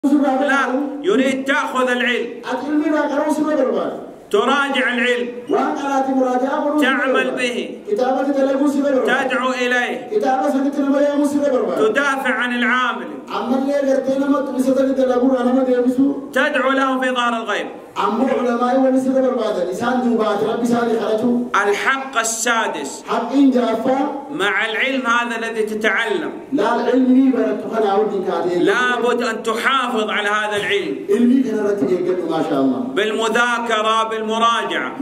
لا، يريد تأخذ العلم، تراجع العلم، تعمل به، تدعو إليه، تدافع عن العامل، تدعو له في ظهر الغيب. الحق السادس مع العلم هذا الذي تتعلم لابد أن تحافظ على هذا العلم بالمذاكرة، بالمراجعة،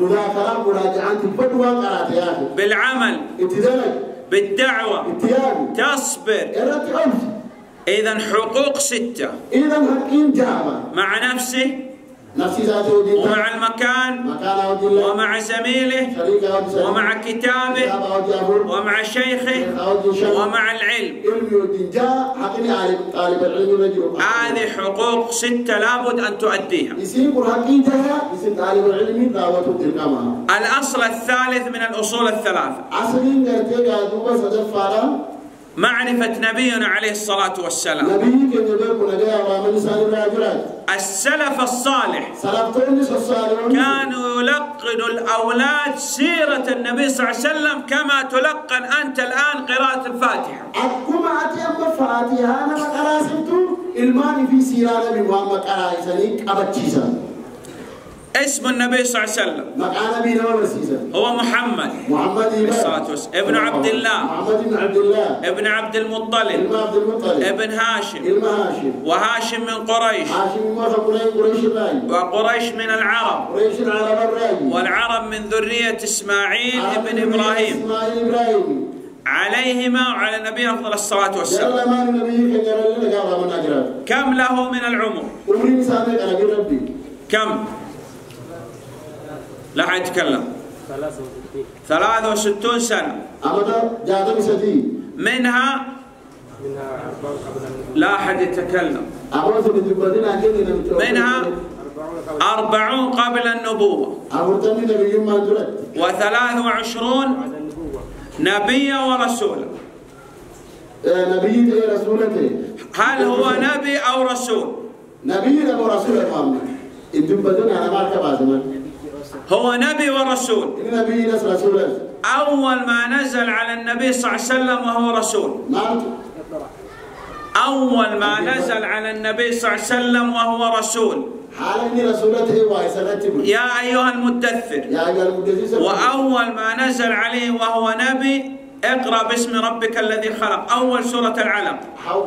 بالعمل، بالدعوة، تصبر. إذن حقوق 6 مع نفسه ومع المكان ومع زميله ومع كتابه ومع شيخه ومع العلم. هذه حقوق 6 لابد أن تؤديها. الأصل الثالث من الأصول الثلاثة معرفة نبينا عليه الصلاة والسلام. السلف الصالح كانوا يلقن الأولاد سيرة النبي صلى الله عليه وسلم كما تلقن أنت الآن قراءة الفاتحة. اسم النبي صلى الله عليه وسلم هو محمد ابن عبد الله ابن عبد المطلب ابن هاشم، وهاشم من قريش، وقريش من العرب، والعرب من ذرية إسماعيل ابن إبراهيم عليهما وعلى النبي أفضل الصلاة والسلام. كم له من العمر؟ كم؟ لا حد يتكلم. 63 سنة. منها لا أحد يتكلم. منها 40 قبل النبوة، و23 نبيا ورسولا. هل هو نبي أو رسول؟ نبي أو رسول محمد. هو نبي ورسول. أول ما نزل على النبي صلى الله عليه وسلم وهو رسول. أول ما نزل على النبي صلى الله عليه وسلم وهو رسول. يا أيها المدثر. وأول ما نزل عليه وهو نبي اقرأ باسم ربك الذي خلق، أول سورة العلق.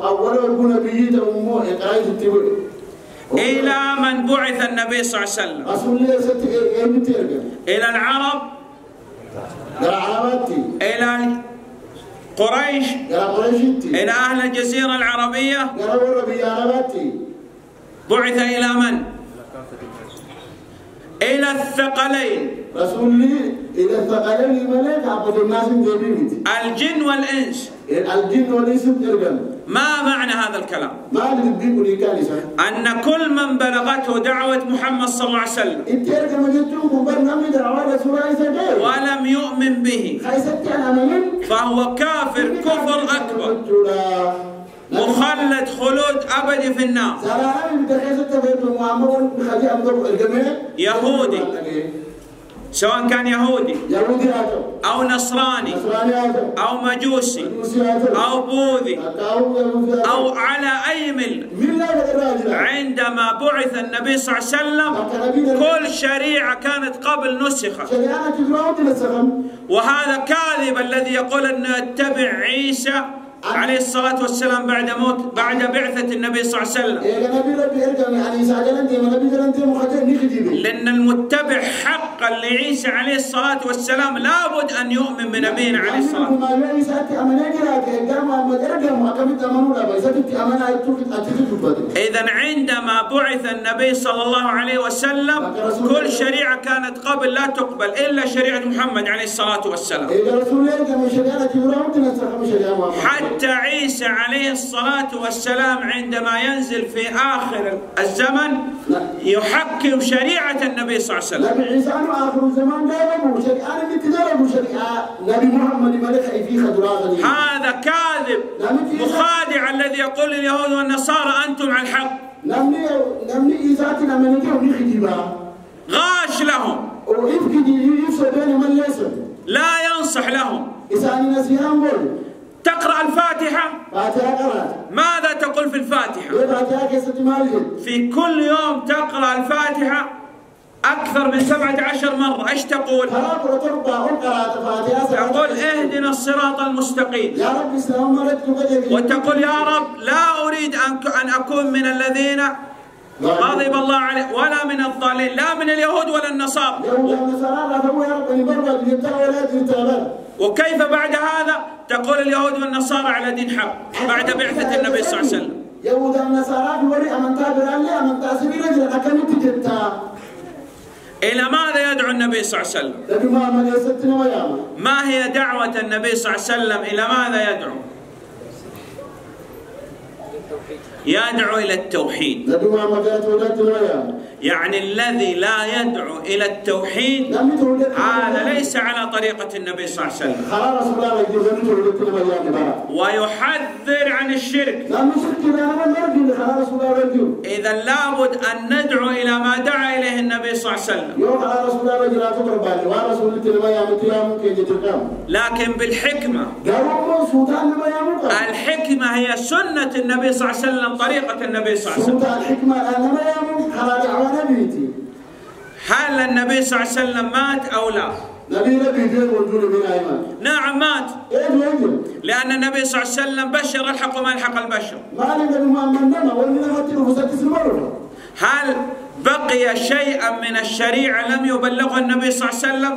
إلى من بعث النبي صلى الله عليه وسلم؟ إلى العرب، إلى قريش، إلى أهل الجزيرة العربية. بعث إلى من؟ إلى الثقلين، إلى الثقلين الملك عبد الناس جبريل، الجن والإنس. الجن والإنس ما معنى هذا الكلام؟ أن كل من بلغته دعوة محمد صلى الله عليه وسلم ولم يؤمن به فهو كافر كفر أكبر مخلد خلود أبدي في النار. يهودي، سواء كان يهودي أو نصراني أو مجوسي أو بوذي أو على أي ملة، عندما بعث النبي صلى الله عليه وسلم كل شريعة كانت قبل نسخت. وهذا كاذب الذي يقول أن نتبع عيسى عليه الصلاة والسلام بعد بعثة النبي صلى الله عليه وسلم، لأن المتبع حقا لعيسى عليه الصلاة والسلام لابد أن يؤمن بنبينا عليه الصلاة والسلام. إذن عندما بعث النبي صلى الله عليه وسلم كل شريعة كانت قبل لا تقبل إلا شريعة محمد عليه الصلاة والسلام. حتى عيسى عليه الصلاة والسلام عندما ينزل في آخر الزمن يحكم شريعة النبي صلى الله عليه وسلم. هذا كاذب مخادع الذي يقول اليهود والنصارى أنتم على الحق. غاش لهم، لا ينصح لهم. تقرأ الفاتحة، ماذا تقول في الفاتحة؟ في كل يوم تقرأ الفاتحة أكثر من 17 مرة، إيش تقول؟ تقول اهدنا الصراط المستقيم، وتقول يا رب لا أريد أن أكون من الذين غضب الله عليه ولا من الضالين، لا من اليهود ولا النصارى. وكيف بعد هذا تقول اليهود والنصارى على دين حق بعد بعثة النبي صلى الله عليه وسلم؟ إلى ماذا يدعو النبي صلى الله عليه وسلم؟ ما هي دعوة النبي صلى الله عليه وسلم؟ إلى ماذا يدعو؟ يدعو إلى التوحيد. يعني الذي لا يدعو إلى التوحيد هذا ليس على طريقة النبي صلى الله عليه وسلم، ويحذر عن الشرك. إذا لابد أن ندعو إلى ما دعا إليه النبي صلى الله عليه وسلم، لكن بالحكمة. الحكمة هي سنة النبي صلى الله عليه وسلم، طريقة النبي صلى الله عليه وسلم. هل النبي صلى الله عليه وسلم مات أو لا؟ نعم مات، لأن النبي صلى الله عليه وسلم بشر الحق وما الحق البشر. هل بقي شيئا من الشريعة لم يبلغه النبي صلى الله عليه وسلم؟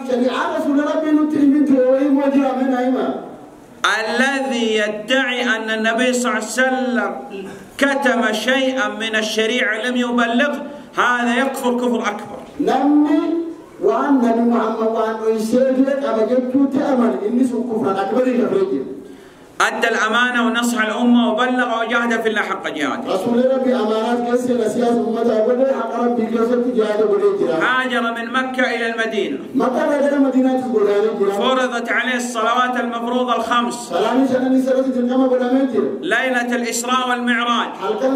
الذي يدعي أن النبي صلى الله عليه وسلم كتم شيئا من الشريعة لم يبلغه هذا يكفر كفر أكبر. أدى الأمانة ونصح الأمة وبلغ وجاهد في الله حق جهاده. هاجر من مكة إلى المدينة، فرضت عليه الصلوات المفروضة الخمس، ليلة الإسراء والمعراج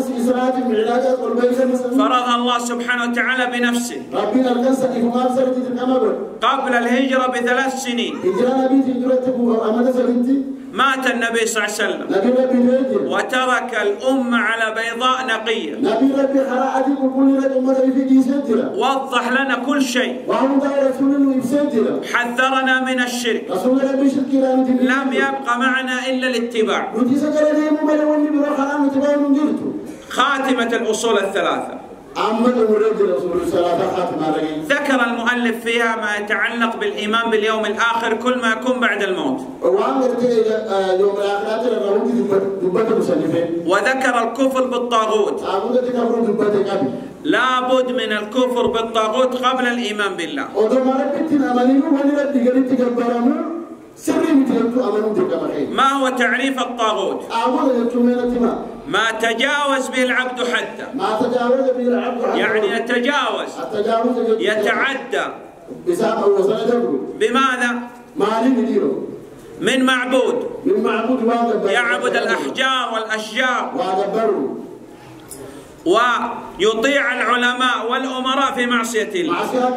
فرضها الله سبحانه وتعالى بنفسه قبل الهجرة ب3 سنين. مات النبي صلى الله عليه وسلم وترك الأمة على بيضاء نقية. وضح لنا كل شيء، حذرنا من الشرك، لم يبق معنا إلا الاتباع. خاتمة الأصول الثلاثة ذكر المؤلف فيها ما يتعلق بالإيمان باليوم الآخر، كل ما يكون بعد الموت، وذكر الكفر بالطاغوت. لا بد من الكفر بالطاغوت قبل الإيمان بالله. ما هو تعريف الطاغوت؟ ما تجاوز به العبد حده، يعني يتجاوز، يتعدى. بماذا؟ من معبود يعبد الأحجار والأشجار، ويطيع العلماء والأمراء في معصية الله.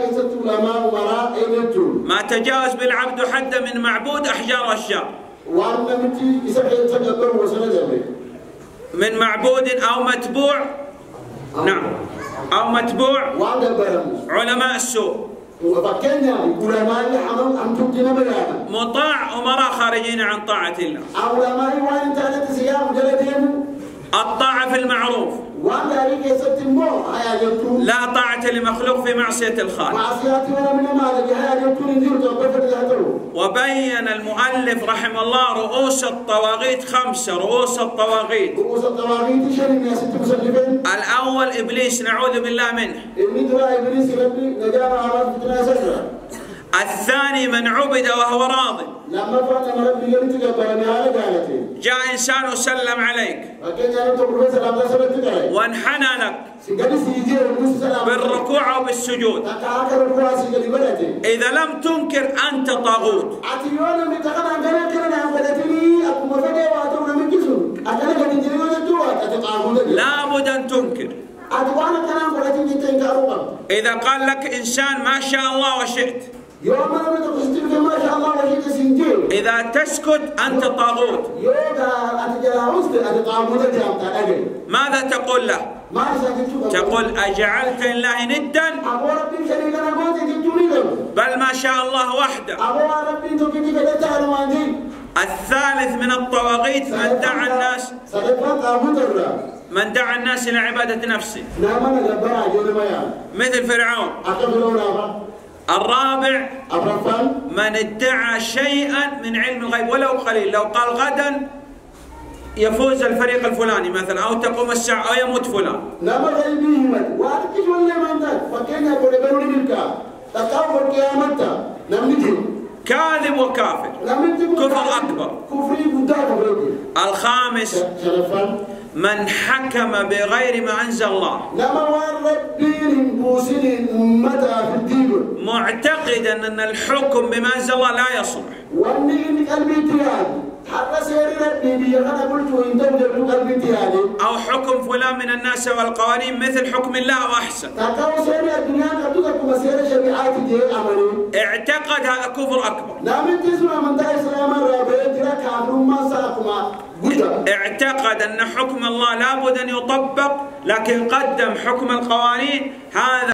ما تجاوز بالعبد حده من معبود أحجار وأشجار، من معبود أو متبوع، نعم، أو متبوع علماء السوء، مطاع أمراء خارجين عن طاعة الله. الطاعة في المعروف، لا طاعة لمخلوق في معصية الخالق. وبين المؤلف رحمه الله رؤوس الطواغيت 5. رؤوس الطواغيت: الأول إبليس نعوذ بالله منه. الثاني من عبد وهو راض. جاء إنسان وسلم عليك وانحنى لك بالركوع أو بالسجود، إذا لم تنكر أنت طاغوت. لا بد أن تنكر. إذا قال لك إنسان ما شاء الله وشئت، إذا تسكت أنت طاغوت. ماذا تقول له؟ تقول أجعلت الله ندا؟ بل ما شاء الله وحده. الثالث من الطواغيت من دعا الناس إلى عبادة نفسه مثل فرعون. الرابع من ادعى شيئا من علم الغيب ولو قليل، لو قال غدا يفوز الفريق الفلاني مثلا، أو تقوم الساعة أو يموت فلان. كاذب وكافر، كفر أكبر. الخامس من حكم بغير ما أنزل الله معتقدا أن الحكم بما أنزل الله لا يصلح، أو حكم فلان من الناس والقوانين مثل حكم الله وأحسن، اعتقد هذا كفر أكبر. اعتقد أن حكم الله لابد أن يطبق لكن قدم حكم القوانين، هذا